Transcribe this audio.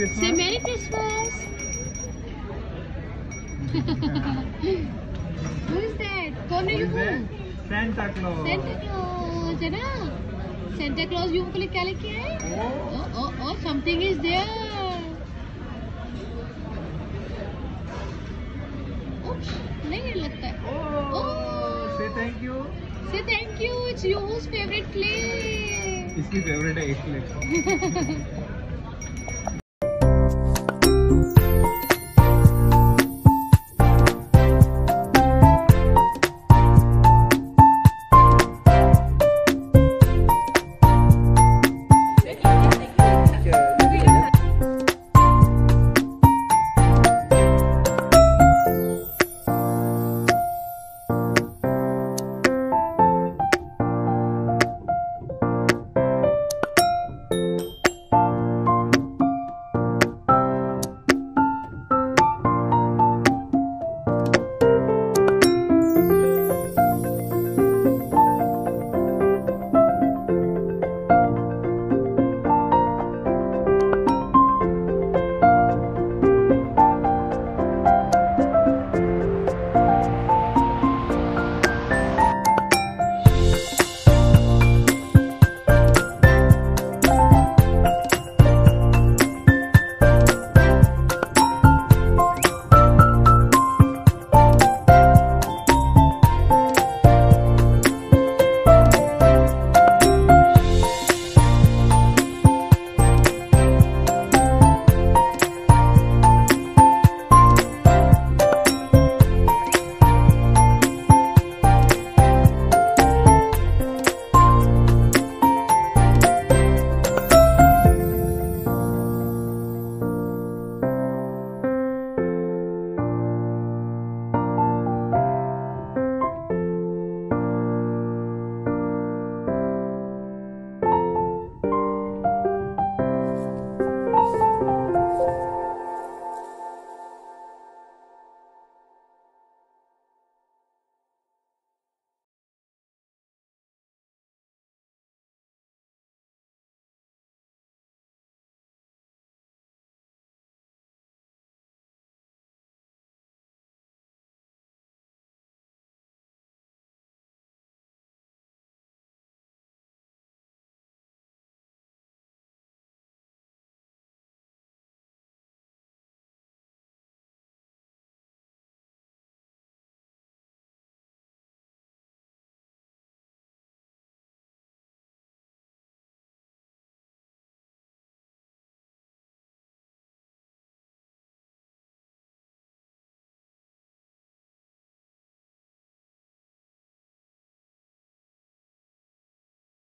Christmas. Say Merry Christmas. Who is that? कौन है Who is Yuko? that? Santa Claus. Santa Claus है ना? Santa Claus UCO के लिए क्या लेके आए? Oh, something is there. Oops, नहीं लगता है. Oh, say thank you. Say thank you. It's Yu's favorite clay. इसकी फेवरेट है इसलिए.